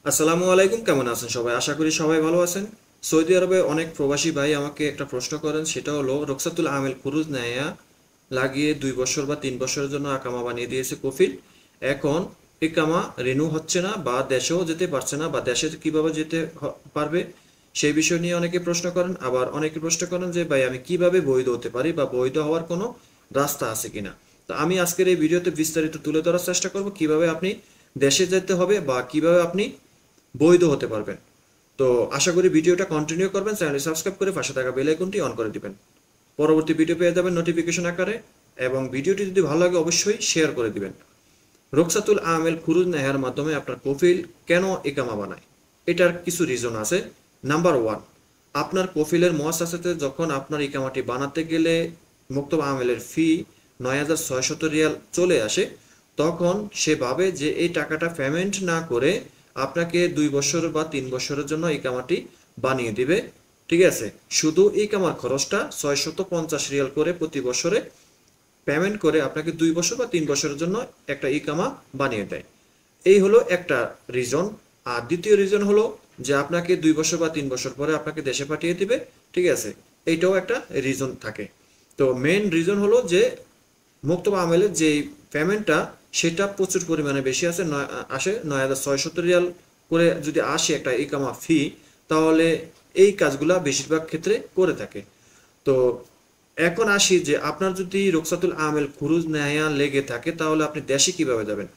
আসসালামু আলাইকুম, কেমন আছেন সবাই? আশা করি সবাই ভালো আছেন। সৌদি আরবে অনেক প্রবাসী ভাই আমাকে একটা প্রশ্ন করেন, সেটা হলো রুখসাতুল আমেল খুরুজ নেয়া লাগিয়ে 2 বছর বা 3 বছরের জন্য আকামা বানিয়ে দিয়েছে কফিল। এখন ইকামা রিনিউ হচ্ছে না বা দেশেও যেতে পারছে না বা দেশে কিভাবে যেতে পারবে সেই বিষয় নিয়ে অনেকে প্রশ্ন করেন। আবার অনেকে প্রশ্ন করেন যে ভাই আমি কিভাবে বৈধ হতে পারি বা বৈধ হওয়ার কোনো রাস্তা আছে কিনা। তো আমি আজকের এই ভিডিওতে বিস্তারিত তুলে ধরার চেষ্টা করব কিভাবে আপনি দেশে যেতে হবে বা কিভাবে আপনি বৈধ হতে পারবেন। তো আশা করি ভিডিওটা কন্টিনিউ করবেন, চ্যানেলটি সাবস্ক্রাইব করে পাশে থাকা বেল আইকনটি অন করে দিবেন। পরবর্তী ভিডিও পেয়ে যাবেন নোটিফিকেশন আকারে। এবং ভিডিওটি যদি ভালো লাগে অবশ্যই শেয়ার করে দিবেন। রুখসাতুল আমেল খুরুজ নেহার মাধ্যমে আপনার কফিল কেন ইকামা বানায়, এটার কিছু রিজন আছে। নাম্বার ওয়ান, আপনার কফিলের মুআসাসাতে যখন আপনার ইকামাটি বানাতে গেলে মুক্তব আমেলের ফি 9,600 রিয়াল চলে আসে, তখন সে ভাবে যে এই টাকাটা পেমেন্ট না করে আপনাকে 2 বছর বা 3 বছরের জন্য ইকামাটি বানিয়ে দিবে। ঠিক আছে, শুধু ইকামার খরচটা 650 রিয়াল করে প্রতি বছরে পেমেন্ট করে আপনাকে 2 বছর বা 3 বছরের জন্য একটা ইকামা বানিয়ে দেয়। এই হলো একটা রিজন। আর দ্বিতীয় রিজন হলো যে আপনাকে 2 বছর বা 3 বছর পরে আপনাকে দেশে পাঠিয়ে দিবে। ঠিক আছে, এইটাও একটা রিজন থাকে। তো মেন রিজন হলো যে মুক্তবা আমেলের যে পেমেন্টটা সেটা প্রচুর পরিমাণে বেশি আসে 9,600 রিয়াল করে যদি আসে একটা ইকামা ফি, তাহলে এই কাজগুলা বেশিরভাগ ক্ষেত্রে করে থাকে। তো এখন আসি যে আপনার যদি রুখসাতুল আমেল খুরুজ নেয়া লেগে থাকে তাহলে আপনি দেশে কিভাবে যাবেন।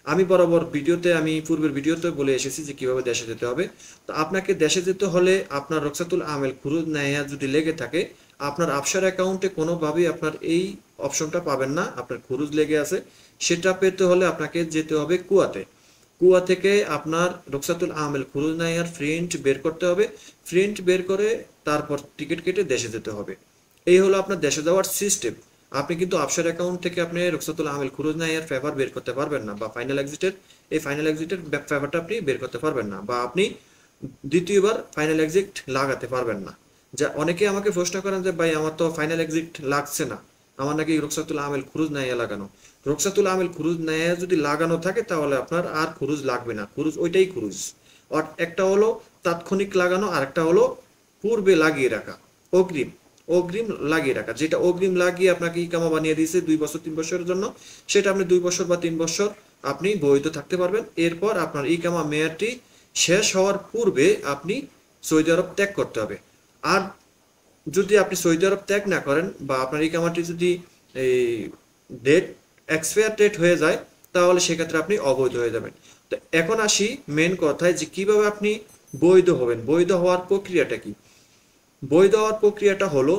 আমি পূর্বের ভিডিওতে বলে এসেছি যে কিভাবে দেশে যেতে হবে। তো আপনাকে দেশে যেতে হলে আপনার রুখসাতুল আমেল খুরুজ নেয়া যদি লেগে থাকে, আপনার আফসার অ্যাকাউন্টে কোনোভাবেই আপনার এই অপশনটা পাবেন না, আপনার খুরুজ লেগে আছে। সেটা পেতে হলে আপনাকে যেতে হবে কুয়াতে। কুয়া থেকে আপনার রুখসাতুল আমেল খুরুজ নেয়ার প্রিন্ট বের করতে হবে। প্রিন্ট বের করে তারপর টিকিট কেটে দেশে যেতে হবে। এই হলো আপনার দেশে যাওয়ার সিস্টেম। আপনি কিন্তু আফসার অ্যাকাউন্ট থেকে আপনি রুখসাতুল আমেল খুরুজ নেয়ার ফেভার বের করতে পারবেন না, বা ফাইনাল এক্সিটের ফেভারটা আপনি বের করতে পারবেন না, বা আপনি দ্বিতীয়বার ফাইনাল এক্সিট লাগাতে পারবেন না। যা অনেকে আমাকে প্রশ্ন করেন যে ভাই আমার তো ফাইনাল এক্সিট লাগছে না, আমার নাকি রুখসাতুল আমেল খুরুজ নেয়া লাগানো। রুখসাতুল আমেল খুরুজ নেয়া যদি লাগানো থাকে তাহলে আপনার আর খুরুজ লাগবে না, খুরুজ ওইটাই খুরুজ। আর একটা হলো তাৎক্ষণিক লাগানো, আর একটা হলো পূর্বে লাগিয়ে রাখা, অগ্রিম অগ্রিম লাগিয়ে রাখা। যেটা অগ্রিম লাগিয়ে আপনাকে ইকামা বানিয়ে দিয়েছে 2 বছর 3 বছরের জন্য, সেটা আপনি 2 বছর বা 3 বছর আপনি বৈধ থাকতে পারবেন। এরপর আপনার ইকামা মেয়াদটি শেষ হওয়ার পূর্বে আপনি সৌদি আরব ত্যাগ করতে হবে। আর যদি আপনি সৌদি আরব ত্যাগ না করেন বা আপনার ইকামাটি যদি এই ডেট এক্সপায়ার ডেট হয়ে যায়, তাহলে সেক্ষেত্রে আপনি অবৈধ হয়ে যাবেন। তো এখন আসি মেন কথায় যে কিভাবে আপনি বৈধ হবেন, বৈধ হওয়ার প্রক্রিয়াটা কি। বৈধ হওয়ার প্রক্রিয়াটা হলো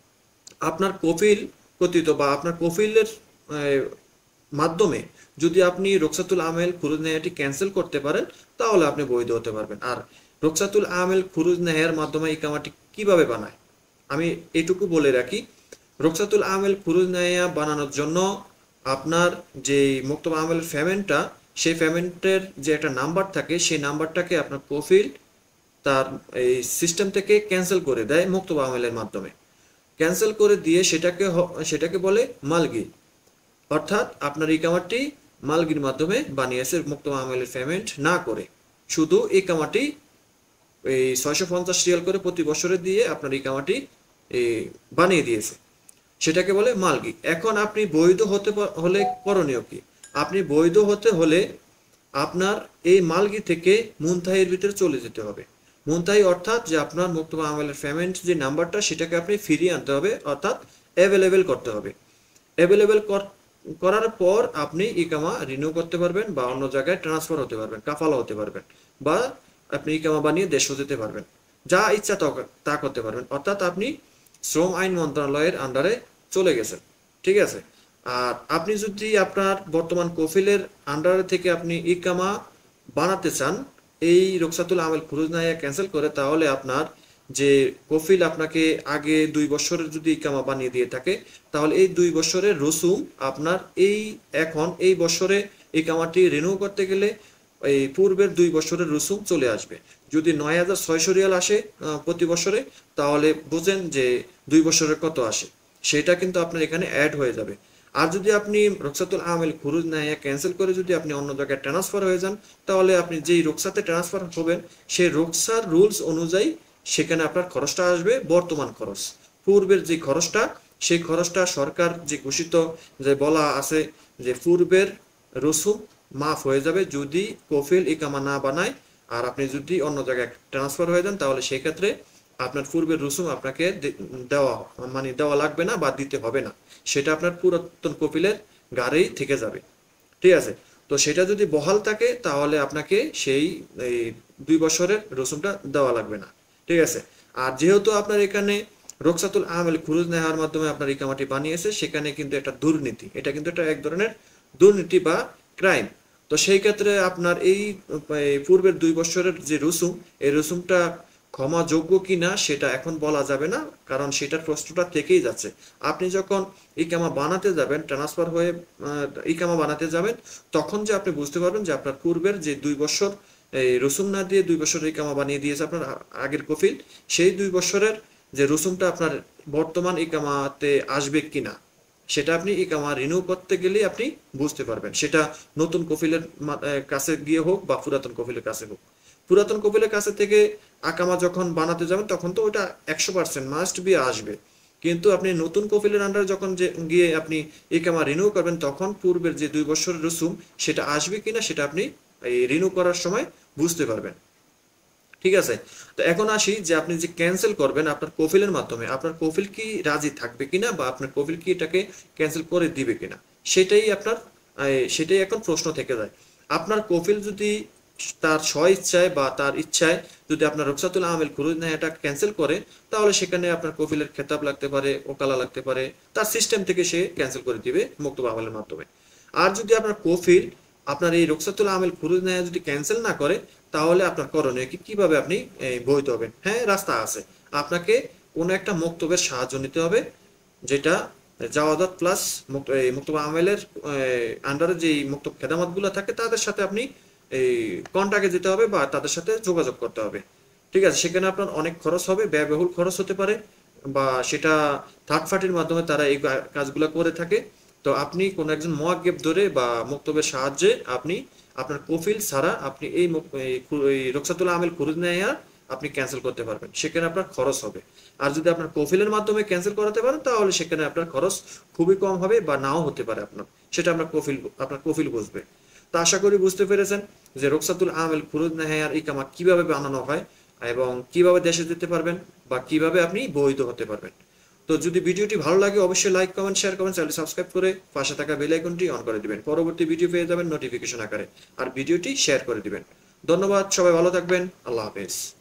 আপনার কফিল কর্তৃত্ব বা আপনার কফিলের আহ, মাধ্যমে যদি আপনি রুখসাতুল আমেল খুরুজ নেহাটি ক্যান্সেল করতে পারেন, তাহলে আপনি বৈধ হতে পারবেন। আর রুখসাতুল আমেল খুরুজ নেহার মাধ্যমে ইকামাটি কিভাবে বানায় আমি এটুকু বলে রাখি। রুখসাতুল আমেল খুরুজ নেয়া বানানোর জন্য আপনার যে মুক্তব আমেল পেমেন্টটা, সেই পেমেন্টের যে একটা নাম্বার থাকে, সেই নাম্বারটাকে আপনার কফিল তার এই সিস্টেম থেকে ক্যান্সেল করে দেয় মুক্তব আমেলের মাধ্যমে। ক্যান্সেল করে দিয়ে সেটাকে বলে মালগি। অর্থাৎ আপনার ইকামাটি মালগির মাধ্যমে বানিয়েছে মুক্ত আমেলের পেমেন্ট না করে, শুধু ইকামাটি এই 650 রিয়াল করে প্রতি বছরে দিয়ে আপনার ইকামাটি বানিয়ে দিয়েছে, সেটাকে বলে মালগি। এখন আপনি বৈধ হলে করণীয় কি। আপনি বৈধ হতে হলে আপনার এই মালগি থেকে মুনতাহির ভিতরে চলে যেতে হবে। মুনতাহি অর্থাৎ যে আপনার মুক্তবা আমেলের পেমেন্ট যে নাম্বারটা, সেটাকে আপনি ফিরিয়ে আনতে হবে, অর্থাৎ অ্যাভেলেবেল করতে হবে। অ্যাভেলেবেল করার পর আপনি ইকামা রিনিউ করতে পারবেন বা অন্য জায়গায় ট্রান্সফার হতে পারবেন, কাফালা হতে পারবেন, বা আপনি ইকামা বানিয়ে দেশও যেতে পারবেন। যা ইচ্ছা তা করতে পারবেন, অর্থাৎ আপনি শ্রম আইন মন্ত্রণালয়ের আন্ডারে চলে গেছেন। ঠিক আছে। আর আপনি যদি আপনার বর্তমান কফিলের আন্ডারে থেকে আপনি ইকামা বানাতে চান এই রুখসাতুল আমেল খুরুজ নাইয়া ক্যান্সেল করে, তাহলে আপনার যে কফিল আপনাকে আগে 2 বছরের যদি ইকামা বানিয়ে দিয়ে থাকে, তাহলে এই 2 বছরের রসুম আপনার এখন এই বছরে ইকামাটি রিনিউ করতে গেলে এই পূর্বের 2 বছরের রসুম চলে আসবে। যদি 9,600 রিয়াল আসে প্রতি বছরে, তাহলে বুঝেন যে 2 বছরের কত আসে, সেটা কিন্তু আপনার এখানে অ্যাড হয়ে যাবে। আর যদি আপনি রুখসাতুল আমেল খুরুজ নাহিয়া ক্যান্সেল করে যদি আপনি অন্য জায়গায় ট্রান্সফার হয়ে যান, তাহলে আপনি যেই রুখসাতে ট্রান্সফার হবেন সেই রুখসার রুলস অনুযায়ী সেখানে আপনার খরচটা আসবে বর্তমান খরচ। পূর্বের যে খরচটা, সেই খরচটা সরকার যে ঘোষিত যে বলা আছে যে পূর্বের রসুম মাফ হয়ে যাবে যদি কফিল ইকামা না বানায়। আর আপনি যদি অন্য জায়গায় ট্রান্সফার হয়ে যান, তাহলে সেই ক্ষেত্রে আপনার পূর্বের রসুম আপনাকে দেওয়া মানে দেওয়া লাগবে না বা দিতে হবে না, সেটা আপনার পুরাতন কপিলের গাড়েই থেকে যাবে। ঠিক আছে, তো সেটা যদি বহাল থাকে তাহলে আপনাকে সেই 2 বছরের রসুমটা দেওয়া লাগবে না। ঠিক আছে, আর যেহেতু আপনার এখানে রুখসাতুল আমেল খুরুজ নেওয়ার মাধ্যমে আপনার ইকামাটি বানিয়েছে, সেখানে কিন্তু একটা দুর্নীতি, এটা কিন্তু একটা এক ধরনের দুর্নীতি বা ক্রাইম। তো সেই ক্ষেত্রে আপনার এই পূর্বের 2 বছরের যে রসুম, এই রসুমটা ক্ষমাযোগ্য কিনা সেটা এখন বলা যাবে না, কারণ সেটার প্রশ্নটা থেকেই যাচ্ছে। আপনি যখন ইকামা বানাতে যাবেন, ট্রান্সফার হয়ে ইকামা বানাতে যাবেন, তখন যে আপনি বুঝতে পারবেন যে আপনার পূর্বের যে 2 বছর এই রসুম না দিয়ে 2 বছরের ইকামা বানিয়ে দিয়েছে আপনার আগের কফিল, সেই 2 বছরের যে রসুমটা আপনার বর্তমান ইকামাতে আসবে কিনা সেটা আপনি ইকামা রিনিউ করতে গেলেই আপনি বুঝতে পারবেন। সেটা নতুন কফিলের কাছে গিয়ে হোক বা পুরাতন কফিলের কাছে হোক। পুরাতন কপিলের কাছে থেকে আকামা যখন বানাতে যাবেন তখন তো ওটা 100% মাস্ট বি আসবে, কিন্তু আপনি নতুন কপিলের আন্ডারে যখন যে গিয়ে আপনি ইকামা রিনিউ করবেন, তখন পূর্বের যে 2 বছরের রসুম সেটা আসবে কিনা সেটা আপনি এই রিনিউ করার সময় বুঝতে পারবেন। ঠিক আছে, তো এখন আসি যে আপনি যে ক্যান্সেল করবেন আপনার কফিলের মাধ্যমে, আপনার কফিল কি রাজি থাকবে কিনা বা আপনার কফিল কি এটাকে ক্যান্সেল করে দিবে কিনা, সেটাই এখন প্রশ্ন থেকে যায়। আপনার কফিল যদি তার স্ব ইচ্ছায় বা তার ইচ্ছায় যদি আপনার রুখসাতুল আমেল খুরুজ নেয় এটা ক্যান্সেল করে, তাহলে সেখানে আপনার কফিলের খেতাব লাগতে পারে, ওকালা লাগতে পারে, তার সিস্টেম থেকে সে ক্যান্সেল করে দিবে মুক্তব আমলের মাধ্যমে। আর যদি আপনার কফিল আপনার এই রুখসাতুল আমেল খুরুজ নেয় যদি ক্যান্সেল না করে, তাহলে আপনার করণীয় কি, কিভাবে আপনি বৈধ হবেন? হ্যাঁ, রাস্তা আছে। আপনাকে কোনো একটা মুক্তবের সাহায্য নিতে হবে, যেটা জাওয়াদাত প্লাস মুক্তব আমেলের আন্ডারে যে মুক্তব খেদামত গুলো থাকে তাদের সাথে আপনি এই কন্টাক্টে যেতে হবে বা তাদের সাথে যোগাযোগ করতে হবে। ঠিক আছে, সেখানে আপনার অনেক খরচ হবে, ব্যয়বহুল খরচ হতে পারে, বা সেটা থার্ড পার্টির মাধ্যমে তারা এই কাজগুলো করে থাকে। তো আপনি কোনো একজন মুয়াক্কিব ধরে বা মুক্তবের সাহায্যে আপনি আপনার কফিল ছাড়া আপনি এই রুখসাতুল আমেল খুরুজ নেয়া আপনি ক্যান্সেল করতে পারবেন, সেখানে আপনার খরচ হবে। আর যদি আপনার কফিলের মাধ্যমে ক্যান্সেল করাতে পারেন, তাহলে সেখানে আপনার খরচ খুবই কম হবে বা নাও হতে পারে আপনার, সেটা আপনার কফিল বুঝবে। তো আশা করি বুঝতে পেরেছেন যে রুখসাতুল আমেল খুরুজ নেহার ইকামা কিভাবে বানানো হয় এবং কিভাবে দেশে যেতে পারবেন বা কিভাবে আপনি বৈধ হতে পারবেন। তো যদি ভিডিওটি ভালো লাগে অবশ্যই লাইক কমেন্ট শেয়ার করবেন, চ্যানেল সাবস্ক্রাইব করে পাশে থাকা বেল আইকনটি অন করে দিবেন, পরবর্তী ভিডিও পেয়ে যাবেন নোটিফিকেশন আকারে। আর ভিডিওটি শেয়ার করে দিবেন। ধন্যবাদ, সবাই ভালো থাকবেন, আল্লাহ হাফেজ।